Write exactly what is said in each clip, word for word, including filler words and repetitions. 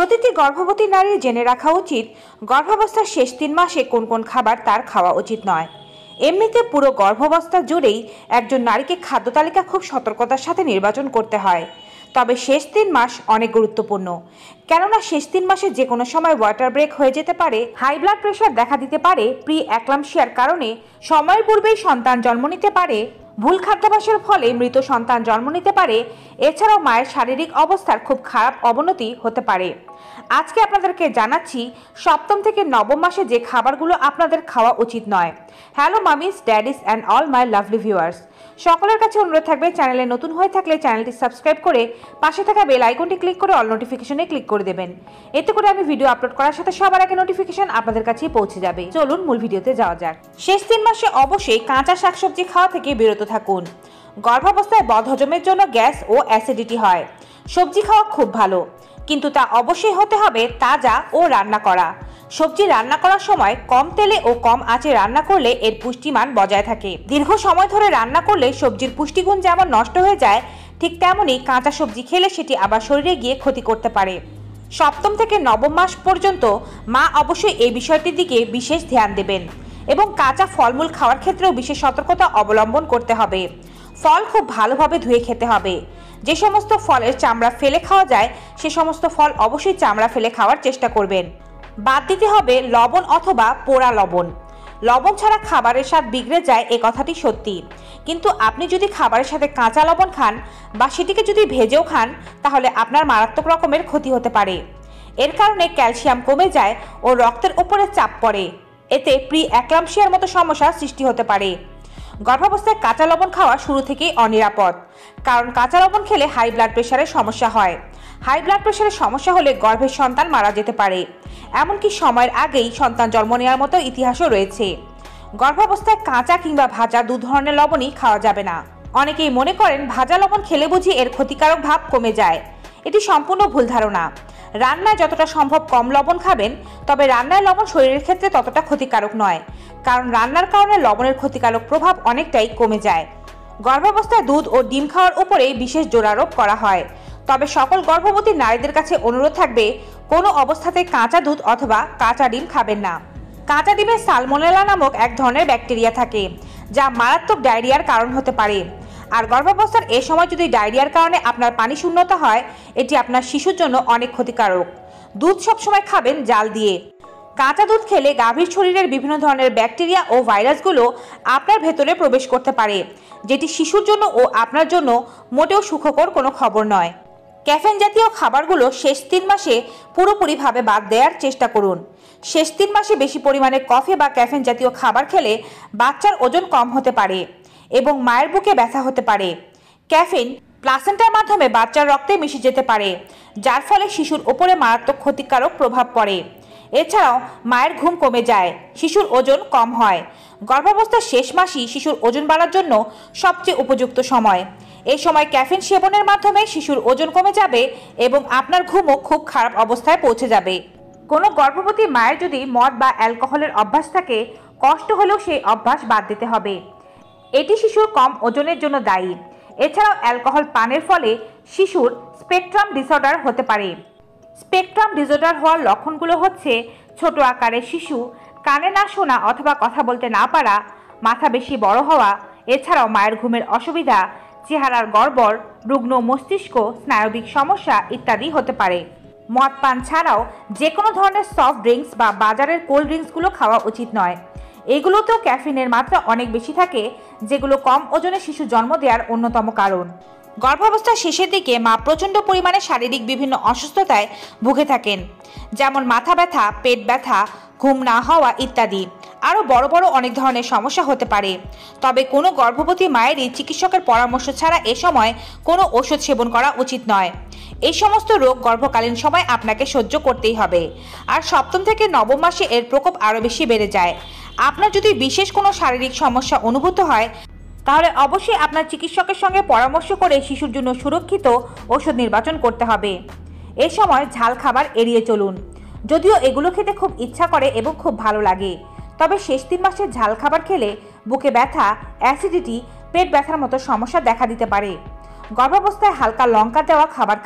প্রতিটি গর্ভবতী নারীর জেনে রাখা উচিত গর্ভাবস্থার শেষ তিন মাসে কোন কোন খাবার তার খাওয়া উচিত নয়। এমনিতে পুরো গর্ভাবস্থা জুড়েই একজন নারীকে খাদ্য তালিকা খুব সতর্কতার সাথে নির্বাচন করতে হয়, তবে শেষ তিন মাস অনেক গুরুত্বপূর্ণ। কেননা শেষ তিন মাসে যে কোনো সময় ওয়াটার ব্রেক হয়ে যেতে পারে, হাই ব্লাড প্রেশার দেখা দিতে পারে, প্রি অ্যাক্লাম্পসিয়ার কারণে সময়ের পূর্বেই সন্তান জন্ম নিতে পারে, ভুল খাদ্যাভ্যাসের ফলে মৃত সন্তান জন্ম নিতে পারে, এছাড়াও মায়ের শারীরিক অবস্থার খুব খারাপ অবনতি হতে পারে। আজকে আপনাদেরকে জানাচ্ছি সপ্তম থেকে নবম মাসে যে খাবারগুলো আপনাদের খাওয়া উচিত নয়। Hello mummies, daddies and all my lovely viewers, সকলের কাছে অনুরোধ থাকবে চ্যানেলে নতুন হয়ে থাকলে চ্যানেলটি সাবস্ক্রাইব করে পাশে থাকা বেল আইকনটি ক্লিক করে অল নোটিফিকেশনে ক্লিক করে দেবেন। এতে করে আমি ভিডিও আপলোড করার সাথে সবার আগে নোটিফিকেশন আপনাদের কাছেই পৌঁছে যাবে। চলুন মূল ভিডিওতে যাওয়া যাক। শেষ তিন মাসে অবশ্যই কাঁচা শাকসবজি খাওয়া থেকে বিরত থাকুন। গর্ভাবস্থায় বদহজমের জন্য গ্যাস ও অ্যাসিডিটি হয়। সবজি খাওয়া খুব ভালো, কিন্তু তা অবশ্যই হতে হবে তাজা ও রান্না করা। সবজি রান্না করার সময় কম তেলে ও কম আঁচে রান্না করলে এর পুষ্টিমান বজায় থাকে। দীর্ঘ সময় ধরে রান্না করলে সবজির পুষ্টিগুণ যেমন নষ্ট হয়ে যায়, ঠিক তেমনই কাঁচা সবজি খেলে সেটি আবার শরীরে গিয়ে ক্ষতি করতে পারে। সপ্তম থেকে নবম মাস পর্যন্ত মা অবশ্যই এই বিষয়টির দিকে বিশেষ ধ্যান দেবেন এবং কাঁচা ফলমূল খাওয়ার ক্ষেত্রেও বিশেষ সতর্কতা অবলম্বন করতে হবে। ফল খুব ভালোভাবে ধুয়ে খেতে হবে। যে সমস্ত ফলের চামড়া ফেলে খাওয়া যায় সে সমস্ত ফল অবশ্যই চামড়া ফেলে খাওয়ার চেষ্টা করবেন। বাদ দিতে হবে লবণ অথবা পোড়া লবণ। লবণ ছাড়া খাবারের স্বাদ বিগড়ে যায়, এ কথাটি সত্যি, কিন্তু আপনি যদি খাবারের সাথে কাঁচা লবণ খান বা সেটিকে যদি ভেজেও খান, তাহলে আপনার মারাত্মক রকমের ক্ষতি হতে পারে। এর কারণে ক্যালসিয়াম কমে যায় ও রক্তের উপরে চাপ পড়ে। এতে প্রি অ্যাক্লাম্পসিয়ার মতো সমস্যার সৃষ্টি হতে পারে। গর্ভাবস্থায় কাঁচা লবণ খাওয়া শুরু থেকেই অনিরাপদ, কারণ কাঁচা লবণ খেলে হাই ব্লাড প্রেশারের সমস্যা হয়। হাই ব্লাড প্রেশারের সমস্যা হলে গর্ভের সন্তান মারা যেতে পারে, এমনকি সময়ের আগেই সন্তান জন্ম নেওয়ার মতো ইতিহাসও রয়েছে। গর্ভাবস্থায় কাঁচা কিংবা ভাজা দু ধরনের লবণই খাওয়া যাবে না। অনেকেই মনে করেন ভাজা লবণ খেলে বুঝি এর ক্ষতিকারক ভাব কমে যায়। এটি সম্পূর্ণ ভুল ধারণা। রান্নায় যতটা সম্ভব কম লবণ খাবেন, তবে রান্নায় লবণ শরীরের ক্ষেত্রে ততটা ক্ষতিকারক নয়, কারণ রান্নার কারণে লবণের ক্ষতিকারক প্রভাব অনেকটাই কমে যায়। গর্ভাবস্থায় দুধ ও ডিম খাওয়ার উপরে বিশেষ জোরারোপ করা হয়, তবে সকল গর্ভবতী নারীদের কাছে অনুরোধ থাকবে কোনো অবস্থাতে কাঁচা দুধ অথবা কাঁচা ডিম খাবেন না। কাঁচা ডিমে সালমোনেলা নামক এক ধরনের ব্যাকটেরিয়া থাকে, যা মারাত্মক ডায়রিয়ার কারণ হতে পারে। আর গর্ভাবস্থার এ সময় যদি ডায়রিয়ার কারণে আপনার পানি শূন্যতা হয়, এটি আপনার শিশুর জন্য অনেক ক্ষতিকারক। দুধ সবসময় খাবেন জাল দিয়ে। কাঁচা দুধ খেলে গাভীর শরীরের বিভিন্ন ধরনের ব্যাকটেরিয়া ও ভাইরাসগুলো আপনার ভেতরে প্রবেশ করতে পারে, যেটি শিশুর জন্য ও আপনার জন্য মোটেও সুখকর কোনো খবর নয়। ক্যাফেন জাতীয় খাবারগুলো শেষ তিন মাসে পুরোপুরিভাবে বাদ দেওয়ার চেষ্টা করুন। শেষ তিন মাসে বেশি পরিমাণে কফি বা ক্যাফেন জাতীয় খাবার খেলে বাচ্চার ওজন কম হতে পারে এবং মায়ের বুকে ব্যথা হতে পারে। ক্যাফিন প্লাসেন্টার মাধ্যমে বাচ্চার রক্তে মিশে যেতে পারে, যার ফলে শিশুর ওপরে মারাত্মক ক্ষতিকারক প্রভাব পড়ে। এছাড়াও মায়ের ঘুম কমে যায়, শিশুর ওজন কম হয়। গর্ভাবস্থার শেষ মাসই শিশুর ওজন বাড়ার জন্য সবচেয়ে উপযুক্ত সময়। এই সময় ক্যাফিন সেবনের মাধ্যমে শিশুর ওজন কমে যাবে এবং আপনার ঘুমও খুব খারাপ অবস্থায় পৌঁছে যাবে। কোনো গর্ভবতী মায়ের যদি মদ বা অ্যালকোহলের অভ্যাস থাকে, কষ্ট হলেও সেই অভ্যাস বাদ দিতে হবে। এটি শিশুর কম ওজনের জন্য দায়ী। এছাড়াও অ্যালকোহল পানের ফলে শিশুর স্পেকট্রাম ডিসঅর্ডার হতে পারে। স্পেকট্রাম ডিসঅর্ডার হওয়ার লক্ষণগুলো হচ্ছে ছোট আকারের শিশু, কানে না শোনা অথবা কথা বলতে না পারা, মাথা বেশি বড় হওয়া, এছাড়াও মায়ের ঘুমের অসুবিধা, চেহারার গড়বড়, রুগ্ন মস্তিষ্ক, স্নায়বিক সমস্যা ইত্যাদি হতে পারে। মদ পান ছাড়াও যে কোনো ধরনের সফট ড্রিঙ্কস বা বাজারের কোল্ড ড্রিঙ্কসগুলো খাওয়া উচিত নয়। এগুলোতেও ক্যাফিনের মাত্রা অনেক বেশি থাকে, যেগুলো কম ওজনে শিশু জন্ম দেওয়ার অন্যতম কারণ। গর্ভাবস্থার শেষের দিকে মা প্রচণ্ড পরিমাণে শারীরিক বিভিন্ন অসুস্থতায় ভুগে থাকেন, যেমন মাথা ব্যথা, পেট ব্যথা, ঘুম না হওয়া ইত্যাদি। আরও বড় বড় অনেক ধরনের সমস্যা হতে পারে। তবে কোনো গর্ভবতী মায়েরই চিকিৎসকের পরামর্শ ছাড়া এ সময় কোনো ওষুধ সেবন করা উচিত নয়। এই সমস্ত রোগ গর্ভকালীন সময় আপনাকে সহ্য করতেই হবে। আর সপ্তম থেকে নবম মাসে এর প্রকোপ আরও বেশি বেড়ে যায়। আপনার যদি বিশেষ কোনো শারীরিক সমস্যা অনুভূত হয়, তাহলে অবশ্যই আপনার চিকিৎসকের সঙ্গে পরামর্শ করে শিশুর জন্য সুরক্ষিত ওষুধ নির্বাচন করতে হবে। এ সময় ঝাল খাবার এড়িয়ে চলুন। যদিও এগুলো খেতে খুব ইচ্ছা করে এবং খুব ভালো লাগে, তবে শেষ তিন মাসে ঝাল খাবার খেলে বুকে ব্যথা, অ্যাসিডিটি, পেট ব্যথার মতো সমস্যা দেখা দিতে পারে। গর্ভাবস্থায় হালকা লঙ্কা দেওয়া খাবার খান।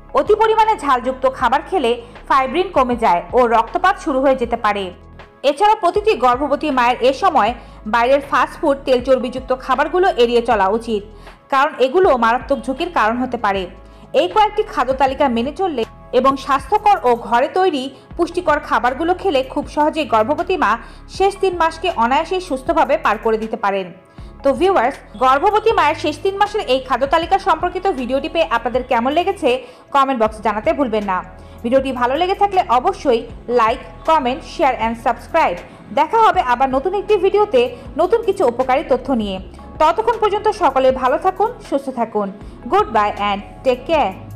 অতি পরিমাণে ঝালযুক্ত খাবার খেলে ফাইব্রিন কমে যায় ও রক্তপাত শুরু হয়ে যেতে পারে। এছাড়া প্রতিটি গর্ভবতী মায়ের এ সময় বাইরের ফাস্টফুড তেল চর্বিযুক্ত খাবারগুলো এড়িয়ে চলা উচিত, কারণ এগুলো মারাত্মক ঝুঁকির কারণ হতে পারে। এই কয়েকটি খাদ্য তালিকা মেনে চললে এবং স্বাস্থ্যকর ও ঘরে তৈরি পুষ্টিকর খাবারগুলো খেলে খুব সহজেই গর্ভবতী মা শেষ তিন মাসকে অনায়াসেই সুস্থভাবে পার করে দিতে পারেন। তো ভিউয়ার্স, গর্ভবতী মায়ের শেষ তিন মাসের এই খাদ্য তালিকা সম্পর্কিত ভিডিওটি পেয়ে আপনাদের কেমন লেগেছে কমেন্ট বক্সে জানাতে ভুলবেন না। ভিডিওটি ভালো লেগে থাকলে অবশ্যই like, comment, share and subscribe. দেখা হবে আবার নতুন একটি ভিডিওতে নতুন কিছু উপকারী তথ্য নিয়ে। ততক্ষণ পর্যন্ত সকলে ভালো থাকুন, সুস্থ থাকুন। Goodbye and take care.